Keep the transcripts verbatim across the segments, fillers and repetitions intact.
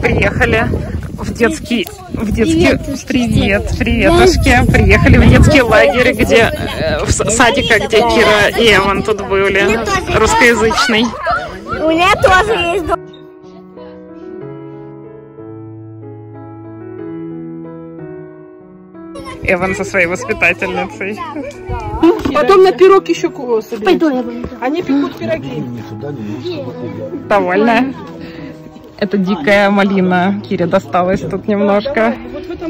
приехали в детский, в детский, привет, приветушки, приехали в детский лагерь, где, в садика, где Кира и Эван тут были, русскоязычный. У меня тоже есть дом. Эван со своей воспитательницей. Потом на пирог еще куросы. Пойду я буду. Они пекут пироги. Довольная. Это дикая малина. Кире досталось тут немножко. Вот в этом...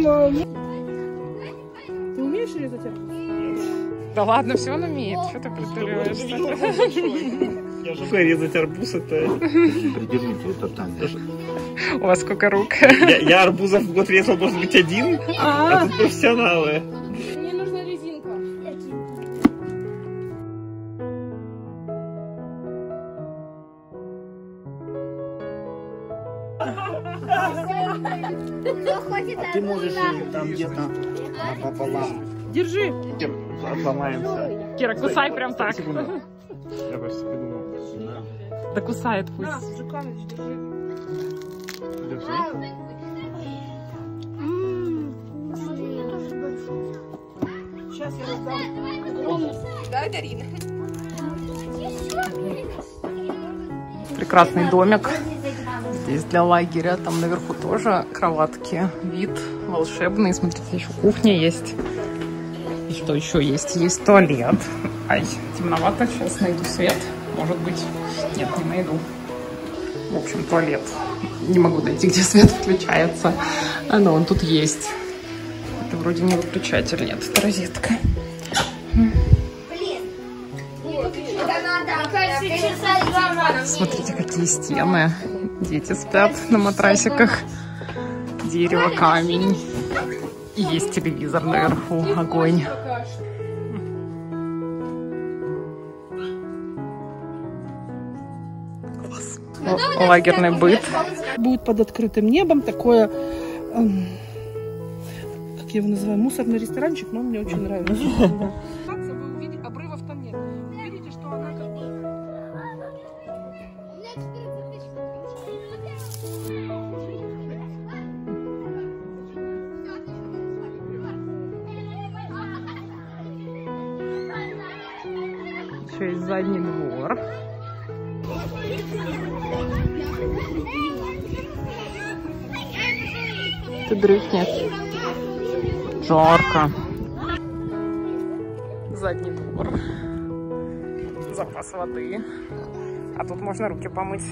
Ты умеешь резать арбуз? Да ладно, все он умеет. Что ты притуливаешься? Я же резать арбуз это... Придержите это там. У вас сколько рук? Я, я арбузов в год резал, может быть, один, а тут профессионалы. Мне нужна резинка. А ты можешь там где-то напополам. Держи. Отломаемся. Кира, кусай прям так. Я просто подумал. Да кусает пусть. На, Жуканович, держи. Держи. Сейчас я раздам. Да, Дарина? Прекрасный домик. Здесь для лагеря. Там наверху тоже кроватки. Вид волшебный. Смотрите, еще кухня есть. И что еще есть? Есть туалет. Ай, темновато. Сейчас найду свет. Может быть. Нет, не найду. В общем, туалет. Не могу найти, где свет включается. А, но он тут есть. Это вроде не выключатель. Нет, это розетка. Смотрите, какие стены. Дети спят на матрасиках. Дерево, камень. И есть телевизор наверху. Огонь. Класс. Лагерный быт. Будет под открытым небом такое... Эм, как я его называю? Мусорный ресторанчик, но он мне очень нравится. Вы увидите, обрывов там нет. Видите, что она как бы... Еще есть задний двор. Ты дрыхнешь. Жарко. Задний двор. Запас воды. А тут можно руки помыть.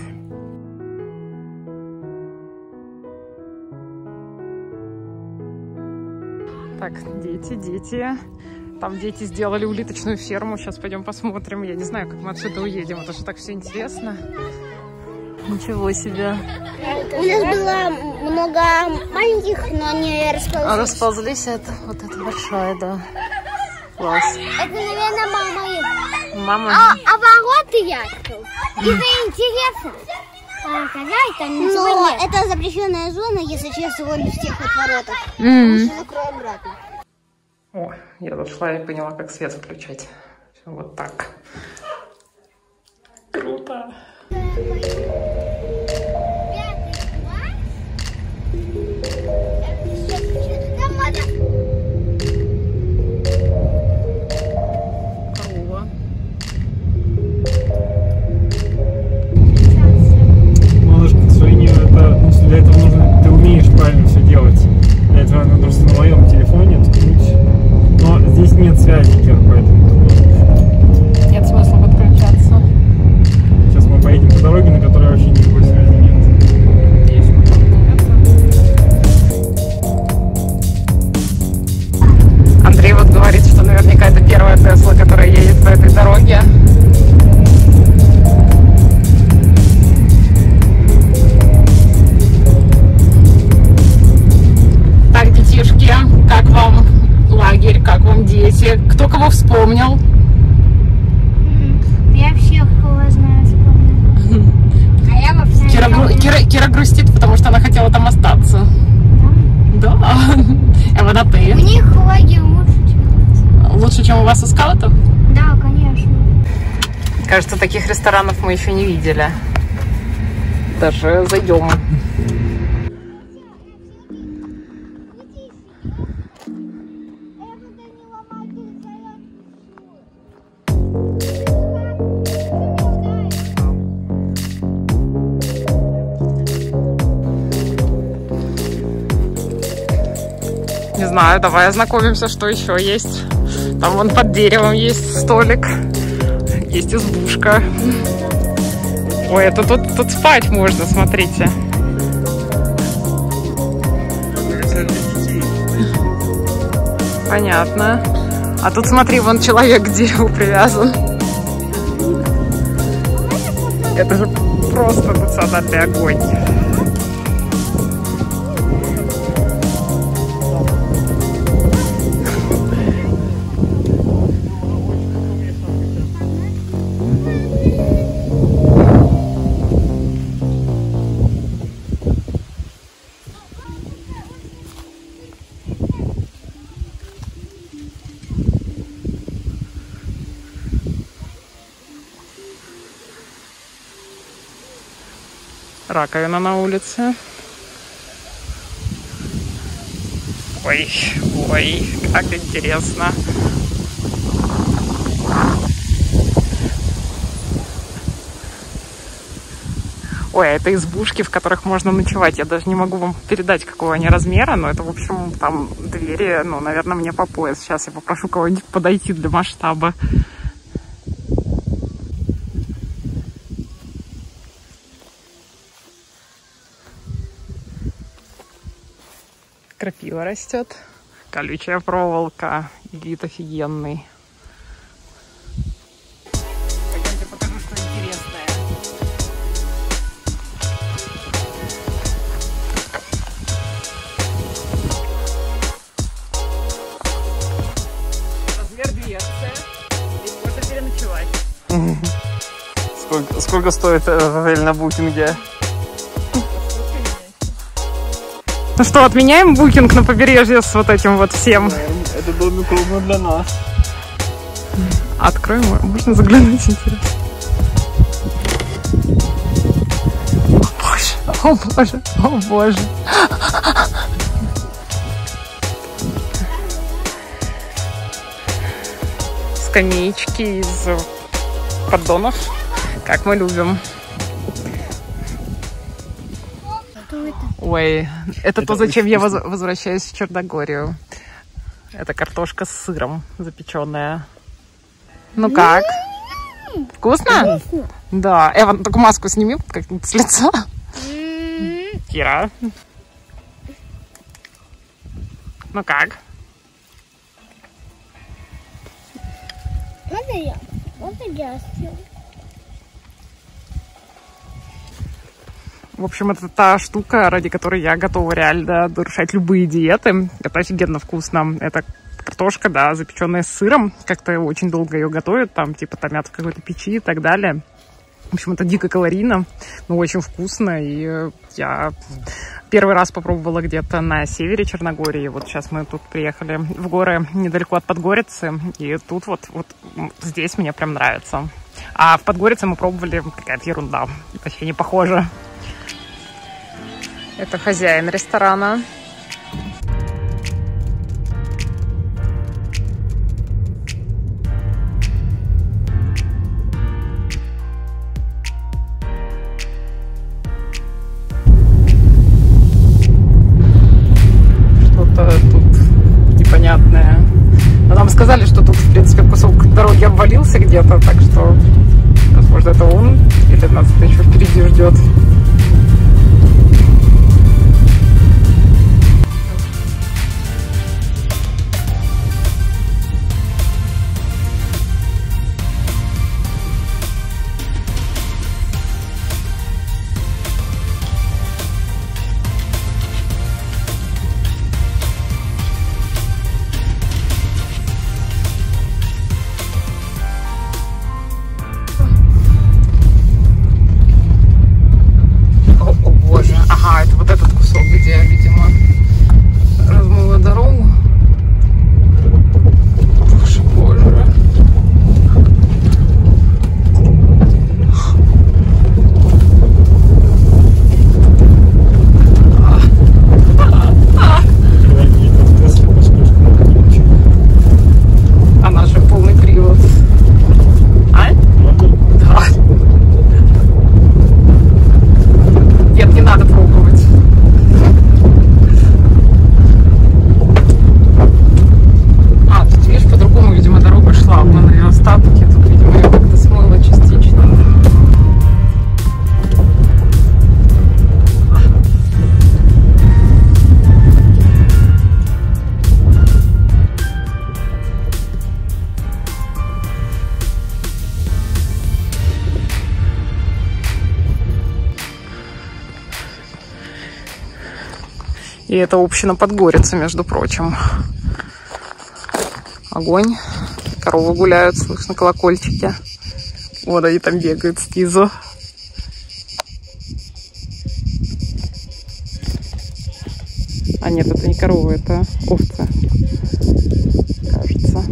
Так, дети, дети. Там дети сделали улиточную ферму. Сейчас пойдем посмотрим. Я не знаю, как мы отсюда уедем. Это же так все интересно. Ничего себе. У нас было много маленьких, но они расползлись. А расползлись это, вот это большое, да. Класс. Это, наверное, мама их. Мама. А, а ворота я открыл. Это интересно. Показать, там ничего нет. Это запрещенная зона, если честно, вон в тех вот воротах. Mm. Закроем обратно. О, я зашла и поняла, как свет включать. Все вот так. Круто. Корова. Малышка, свинью, это, для этого нужно, ты умеешь правильно все делать. Для этого надо просто на моем телефоне ткнуть. Но здесь нет связи, Кир, поэтому ты можешь. Нет смысла подключаться. Сейчас мы поедем по дороге, на которой вообще никакой связи нет. Надеюсь, мы подключаться. Андрей вот говорит, что наверняка это первая Тесла, которая едет по этой дороге. Так, детишки, как вам лагерь, как вам дети? Кто кого вспомнил? Я всех кого знаю вспомнила. А я вообще Кира, гру- Кира, Кира грустит, потому что она хотела там остаться. Да? Да. А вот а ты? У них лагерь лучше, чем у нас. Лучше, чем у вас у скаутов? Да, конечно. Кажется, таких ресторанов мы еще не видели. Даже зайдем. Не знаю, давай ознакомимся, что еще есть. Там вон под деревом есть столик. Есть избушка. Ой, это тут, тут спать можно, смотрите. Понятно. А тут смотри, вон человек к дереву привязан. Это же просто национальный огонь. Раковина на улице. Ой, ой, как интересно. Ой, а это избушки, в которых можно ночевать. Я даже не могу вам передать, какого они размера, но это, в общем, там двери, ну, наверное, мне по пояс. Сейчас я попрошу кого-нибудь подойти для масштаба. Крапива растет, колючая проволока, вид офигенный. Пойдемте покажу, что интересное. Размер дверцы. Здесь можно переночевать. Сколько, сколько стоит отель на букинге? Ну что, отменяем букинг на побережье с вот этим вот всем? Это домик ровно для нас. Откроем, можно заглянуть, интересно. О боже, о боже, о боже. Скамеечки из поддонов, как мы любим. Ой, это, это то, зачем я воз возвращаюсь в Черногорию. Это картошка с сыром запеченная. Ну как? Вкусно? Вкусно. Да. Эван, только маску сними как-нибудь с лица. Кира. Ну как? Можно я? Можно я сделаю? В общем, это та штука, ради которой я готова реально нарушать любые диеты. Это офигенно вкусно. Это картошка, да, запеченная с сыром. Как-то очень долго ее готовят, там типа томят в какой-то печи и так далее. В общем, это дико калорийно, но очень вкусно. И я первый раз попробовала где-то на севере Черногории. Вот сейчас мы тут приехали в горы недалеко от Подгорицы. И тут вот, вот здесь мне прям нравится. А в Подгорице мы пробовали какая-то ерунда. Вообще не похоже. Это хозяин ресторана. Что-то тут непонятное. Но нам сказали, что тут, в принципе, кусок дороги обвалился где-то, так что, возможно, это он, или нас это еще впереди ждет. И это община Подгорица, между прочим. Огонь. Коровы гуляют, слышно колокольчики. Вот они там бегают снизу. А нет, это не коровы, это овцы, кажется.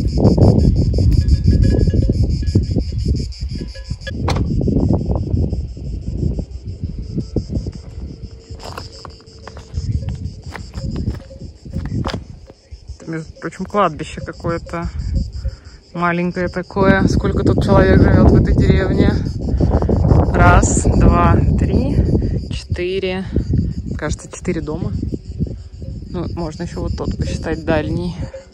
Это, между прочим, кладбище какое-то. Маленькое такое. Сколько тут человек живет в этой деревне? Раз, два, три, четыре. Кажется, четыре дома. Ну, можно еще вот тот посчитать, дальний.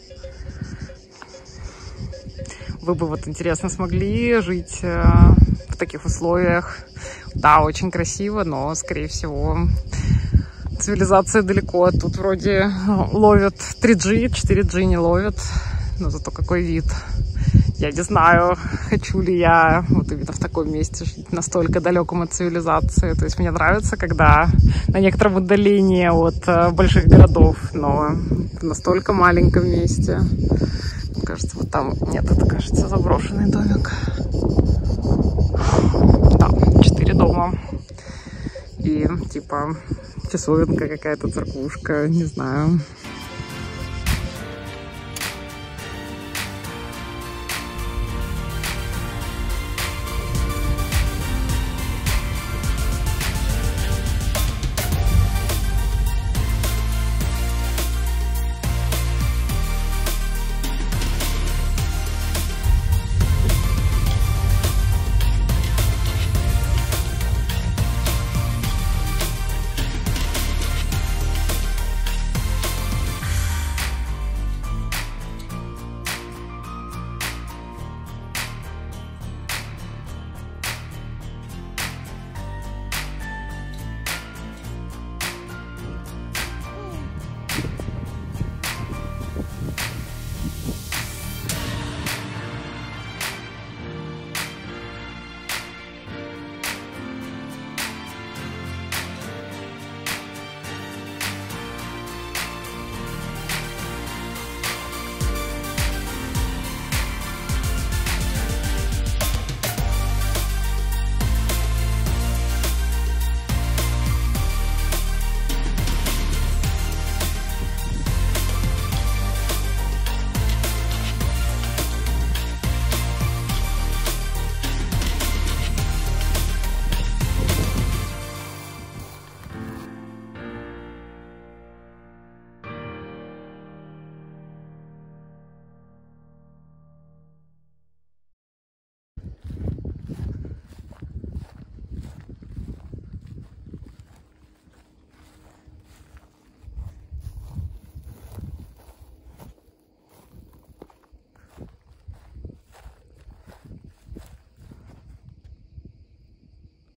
Вы бы, вот интересно, смогли жить э, в таких условиях? Да, очень красиво, но, скорее всего, цивилизация далеко. Тут вроде ловят три джи, четыре джи не ловят. Но зато какой вид. Я не знаю, хочу ли я вот именно в таком месте жить, настолько далеком от цивилизации. То есть мне нравится, когда на некотором удалении от э, больших городов, но в настолько маленьком месте. Мне кажется, вот там... Нет, это, кажется, заброшенный домик. Да, четыре дома. И типа часовенка какая-то, церквушка, не знаю.